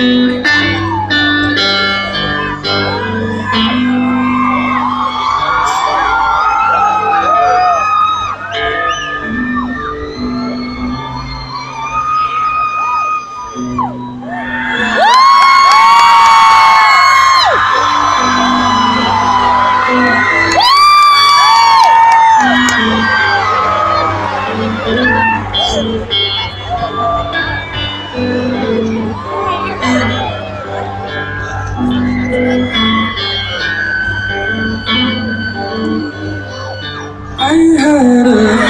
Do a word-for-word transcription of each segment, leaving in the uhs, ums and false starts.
I had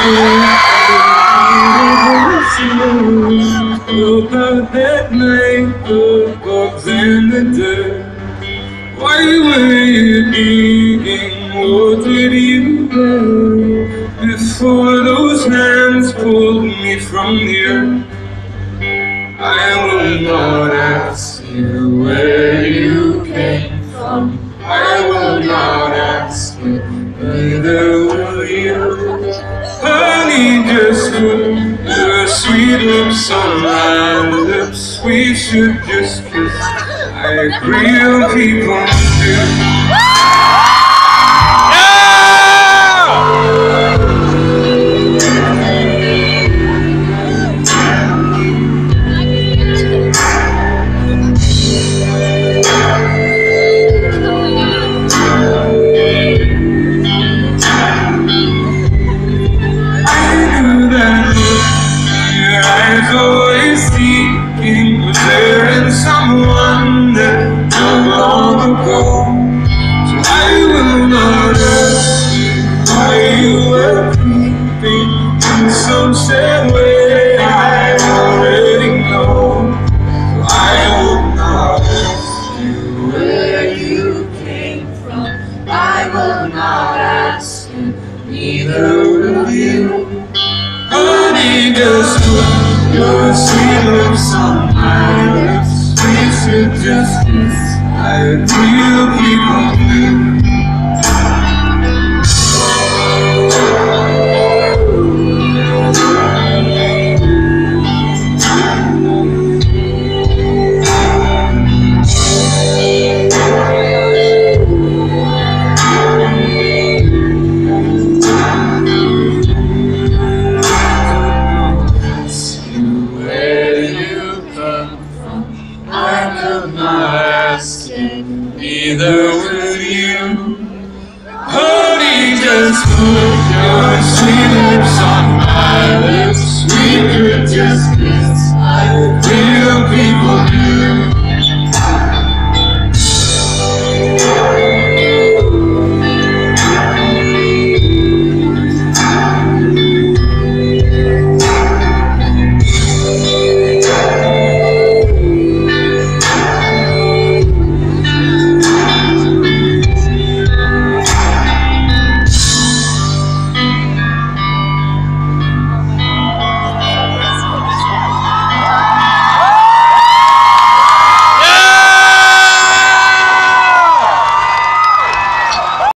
a look out that night, the bugs and the dirt. Why were you digging? What did you do before those hands pulled me from the earth? I will not ask you where you came from. I will not ask you, neither will you. Honey, just put your sweet lips on my lips. We should just kiss like real people do. Always seeking, was there in someone that not long ago? So I will not ask you why you were creeping in some sad way. I already know. So I will not ask you where you came from. I will not ask you, neither will you. Honey, just put your sweet lips on my lips. We should just kiss like real people do. I'm not asking, neither will you. Honey, just put your sweet lips on my